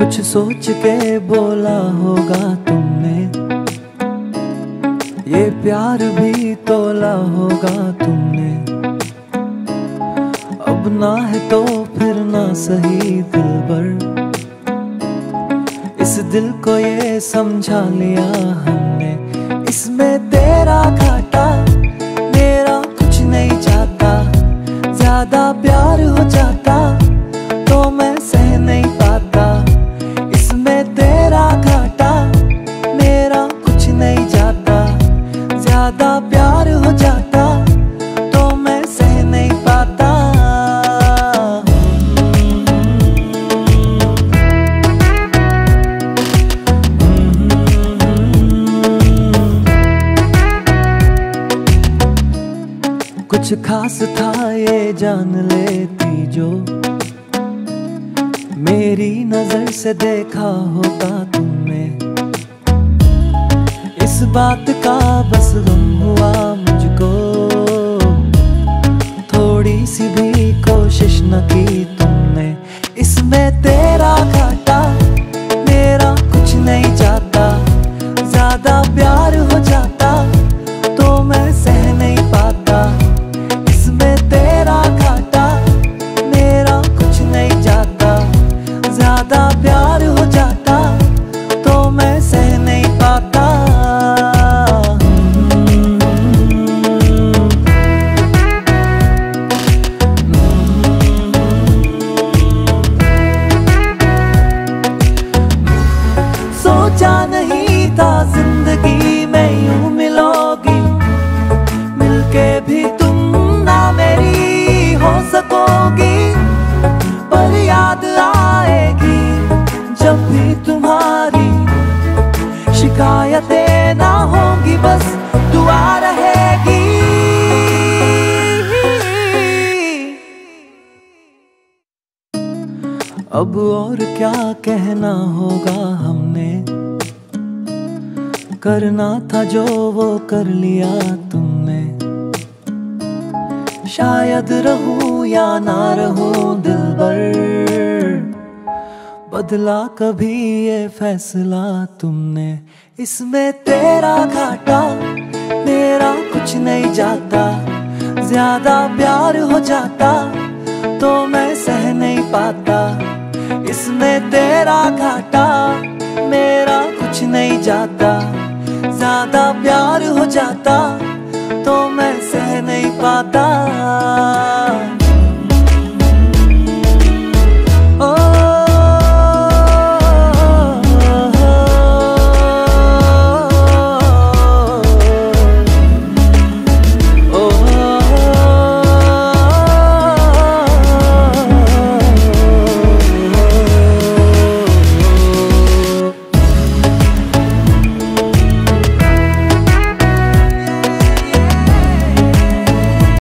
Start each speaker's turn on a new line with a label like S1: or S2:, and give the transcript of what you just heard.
S1: कुछ सोच के बोला होगा तुमने, ये प्यार भी तोला होगा तुमने। अब ना है तो फिर ना सही दिलबर, इस दिल को ये समझा लिया हमने। इसमें तेरा घाटा मेरा कुछ नहीं जाता, ज्यादा प्यार हो जाता तो मैं सह नहीं पाता। इसमें तेरा घाटा मेरा कुछ नहीं जाता, ज्यादा प्यार हो जाता तो मैं सह नहीं पाता। कुछ खास था ये जान लेती जो, मेरी नजर से देखा होता तुमने। इस बात का बस गम हुआ मुझको, थोड़ी सी भी कोशिश न की तुमने। इसमें तेरा घाटा मेरा कुछ नहीं जाता, ज्यादा प्यार हो जाता तो मैं सह नहीं पाता। इसमें तेरा घाटा मेरा कुछ नहीं जाता, ज्यादा प्यार हो जाता तो मैं सह नहीं पाता। सोचा नहीं था जिंदगी में यूं मिलोगी, मिलके भी तुम ना मेरी हो सकोगी। पर याद आएगी जब भी तुम्हारी, शिकायतें ना होंगी बस दुआ रहेगी। अब और क्या कहना होगा हमने, करना था जो वो कर लिया तुमने। शायद रहूं या ना रहूं दिलबर, बदला कभी ये फैसला तुमने। इसमें तेरा घाटा मेरा कुछ नहीं जाता, ज्यादा प्यार हो जाता तो मैं सह नहीं पाता। इसमें तेरा घाटा मेरा कुछ नहीं जाता, ज्यादा प्यार हो जाता